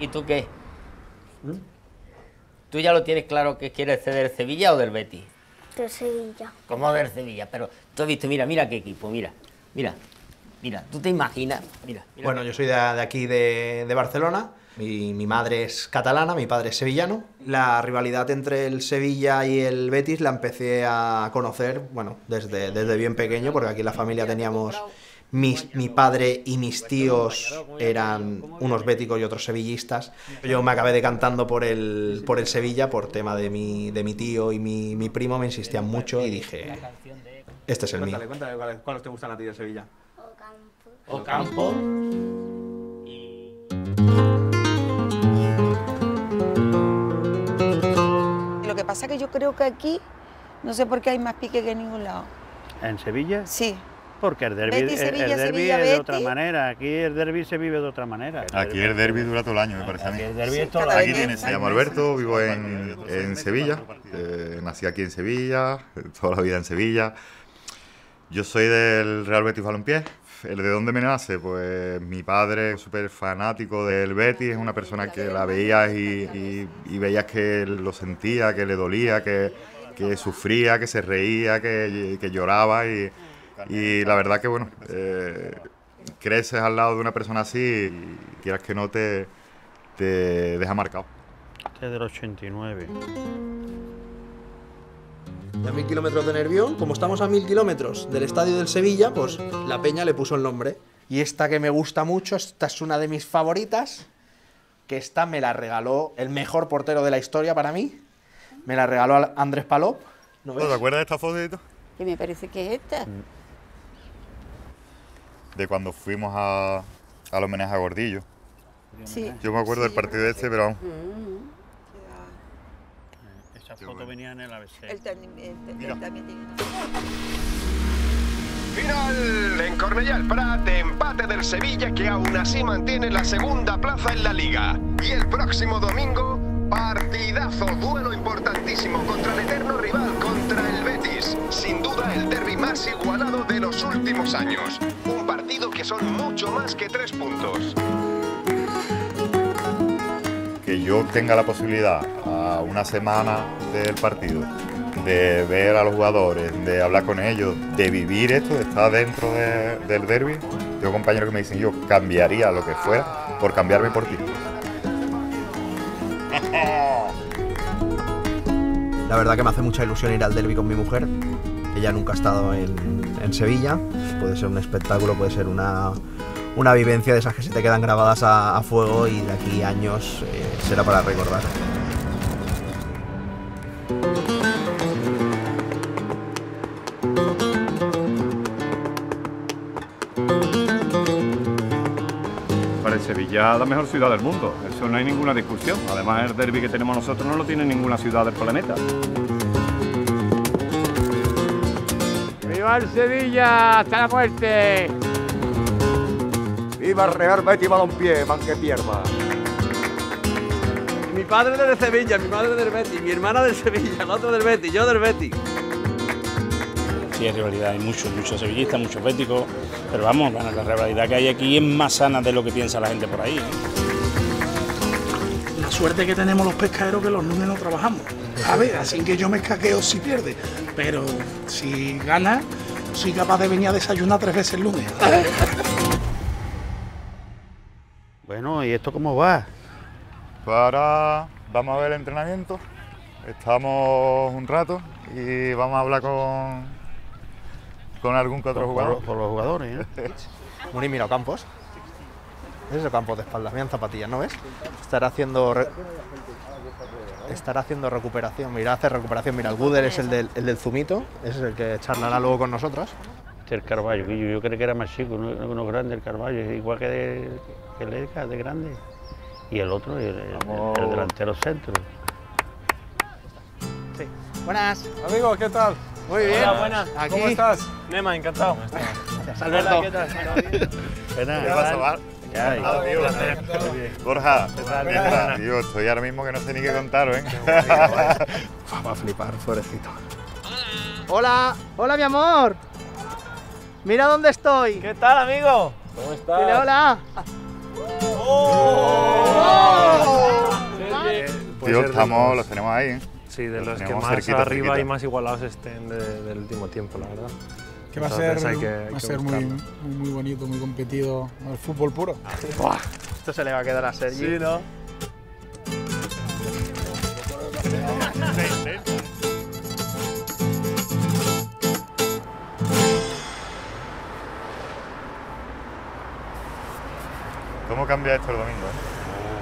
¿Y tú qué? ¿Tú ya lo tienes claro que quieres ser del Sevilla o del Betis? De Sevilla. ¿Cómo del Sevilla? Pero tú has visto, mira qué equipo, mira, ¿tú te imaginas? Mira. Bueno, yo soy de aquí, de Barcelona. Mi madre es catalana, mi padre es sevillano. La rivalidad entre el Sevilla y el Betis la empecé a conocer, bueno, desde bien pequeño, porque aquí en la familia teníamos... Mi padre y mis tíos eran unos béticos y otros sevillistas. Yo me acabé decantando por el Sevilla por tema de mi tío y mi primo me insistían mucho y dije, este es el mío. Cuéntale, ¿cuáles te gustan a ti de Sevilla? Ocampo. Lo que pasa es que yo creo que aquí, no sé por qué hay más pique que en ningún lado. ¿En Sevilla? Sí. Porque el derbi Betis, Sevilla, es Sevilla, de Betis. otra manera. Aquí el derbi se vive de otra manera. Aquí el derbi dura todo el año, me parece a mí. El derbi es todo el cada año. vez Me llamo Alberto, vivo en Sevilla. Nací aquí en Sevilla, toda la vida en Sevilla. Yo soy del Real Betis Balompié. ¿De dónde me nace? Pues mi padre, súper fanático del Betis, es una persona que la veías y veías que lo sentía, que le dolía, que sufría, que se reía, que lloraba y la verdad que bueno, creces al lado de una persona así y quieras que no te deja marcado. Este es del 89. A 1000 kilómetros de Nervión, como estamos a 1000 kilómetros del estadio del Sevilla, pues la peña le puso el nombre. Y esta que me gusta mucho, esta es una de mis favoritas, que esta me la regaló el mejor portero de la historia para mí. Me la regaló Andrés Palop. ¿No ves? ¿Te acuerdas de esta fotito? Que me parece que es esta. De cuando fuimos al homenaje a Gordillo. Sí. Yo me acuerdo del partido este, pero vamos. Esa foto venía en el ABC. Él también tiene. Final en Cornellà el Prat, empate del Sevilla que aún así mantiene la segunda plaza en la Liga. Y el próximo domingo, partidazo, duelo importantísimo contra el eterno rival, contra el Betis. Sin duda el derbi más igualado de los últimos años. Un partido que son mucho más que 3 puntos. Que yo tenga la posibilidad a una semana del partido de ver a los jugadores, de hablar con ellos, de vivir esto, de estar dentro del derbi. Tengo compañeros que me dicen, yo cambiaría lo que fuera por cambiarme por ti. La verdad que me hace mucha ilusión ir al derbi con mi mujer, que ya nunca ha estado en Sevilla. Puede ser un espectáculo, puede ser una vivencia de esas que se te quedan grabadas a fuego y de aquí años será para recordar. Para el Sevilla, la mejor ciudad del mundo. Eso no hay ninguna discusión. Además, el derbi que tenemos nosotros no lo tiene ninguna ciudad del planeta. ¡Viva el Sevilla! ¡Hasta la muerte! ¡Viva el Real Betis Balompié, man que pierda! Mi padre es de Sevilla, mi madre del Betis, mi hermana del Sevilla, el otro del Betis, yo del Betis. Sí, hay rivalidad, hay muchos sevillistas, muchos béticos, pero vamos, la rivalidad que hay aquí es más sana de lo que piensa la gente por ahí. La suerte que tenemos los pescaderos que los lunes no trabajamos. A ver, así que yo me escaqueo si pierde, pero si gana, soy capaz de venir a desayunar 3 veces el lunes. Bueno, ¿y esto cómo va? Pues ahora vamos a ver el entrenamiento, estamos un rato y vamos a hablar con algún que otro jugador. Con los jugadores, ¿eh? Muni, mira Ocampos. Ese es Ocampos de espaldas, mira en zapatillas, ¿no ves? Estará haciendo recuperación, mira, hace recuperación. Mira, el Guder es el del Zumito, ese es el que charlará luego con nosotros. Este es el Carballo, que yo creo que era más chico, uno grande el Carballo, igual que el Edgar, de grande. Y el otro, el delantero centro. Sí. Buenas. Amigos, ¿qué tal? Muy bien. Hola, buenas. Aquí. ¿Cómo estás? Nema, encantado. Gracias, Alberto. ¿Qué tal? ¿Qué pasa, Val? Borja, tío, estoy ahora mismo que no sé ni qué contaros, ¿eh? Va a flipar, pobrecito. Hola, hola mi amor. Mira dónde estoy. ¿Qué tal, amigo? ¿Cómo estás? Dile hola. ¡Oh! Tío, estamos, los tenemos ahí, ¿eh? Sí, de los que tenemos más cerquita, arriba cerquita. y más igualados estén del último tiempo, la verdad. Que va a Entonces ser, hay que va a ser muy bonito, muy competido, el fútbol puro. Buah, esto se le va a quedar a Sergi. Sí, ¿no? ¿Cómo cambia esto el domingo, eh?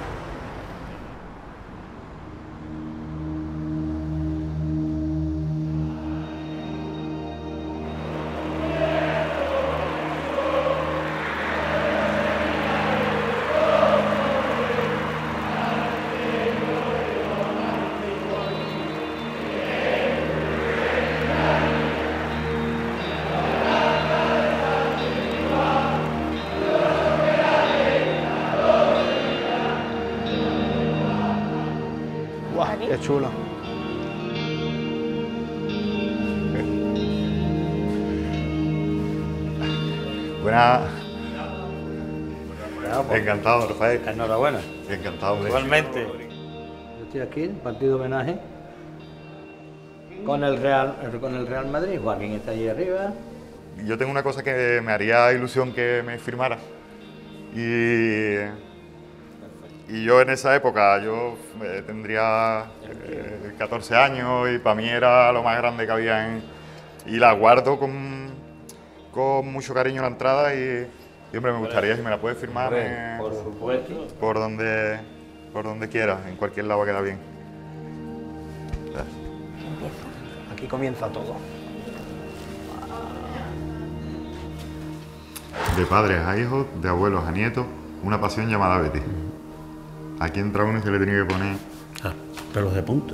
Qué chulo. Buena. Encantado, Rafael. Enhorabuena. Encantado, hombre. Igualmente. Yo estoy aquí en partido de homenaje con el Real Madrid. Joaquín está allí arriba. Yo tengo una cosa que me haría ilusión que me firmara. Y yo en esa época, yo tendría 14 años y para mí era lo más grande que había y la guardo con mucho cariño la entrada y hombre, me gustaría si me la puedes firmar Por supuesto. por donde quieras, en cualquier lado queda bien. Aquí comienza todo. De padres a hijos, de abuelos a nietos, una pasión llamada Betis. Aquí entra uno y se le tiene que poner... pelos de punta.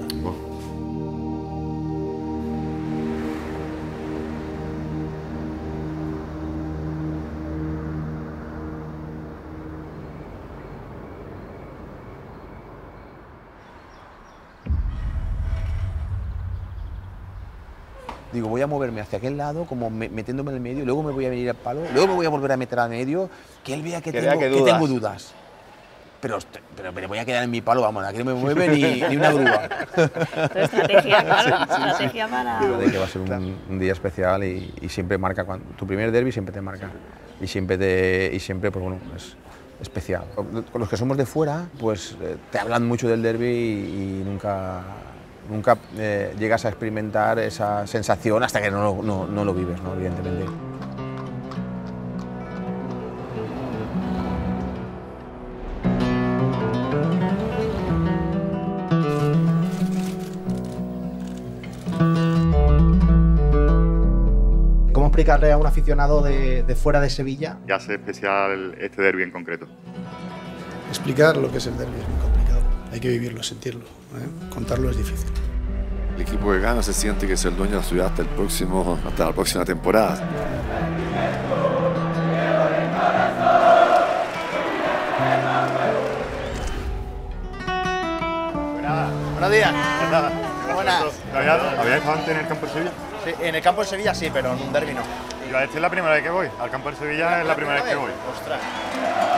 Digo, voy a moverme hacia aquel lado, como metiéndome en el medio, luego me voy a venir al palo, luego me voy a volver a meter al medio, que él vea que tengo dudas. Pero me voy a quedar en mi palo, vamos, aquí no me mueve ni una grúa. Estrategia, claro, estrategia para... De que va a ser un día especial y siempre marca, tu primer derbi siempre te marca. Y siempre, pues bueno, es especial. Con los que somos de fuera, pues te hablan mucho del derbi y nunca llegas a experimentar esa sensación hasta que no lo vives, ¿no? Evidentemente. ¿Cómo explicarle a un aficionado de fuera de Sevilla? ¿Qué hace especial este derbi en concreto? Explicar lo que es el derbi es muy complicado. Hay que vivirlo, sentirlo, ¿eh? Contarlo es difícil. El equipo que gana se siente que es el dueño de la ciudad hasta la próxima temporada. Buenos días. Buenas. ¿Habías estado antes en el campo de Sevilla? Sí, en el campo de Sevilla sí, pero en un derbi no. Yo esta es la primera vez que voy. Al campo de Sevilla es la primera vez que voy. Ostras.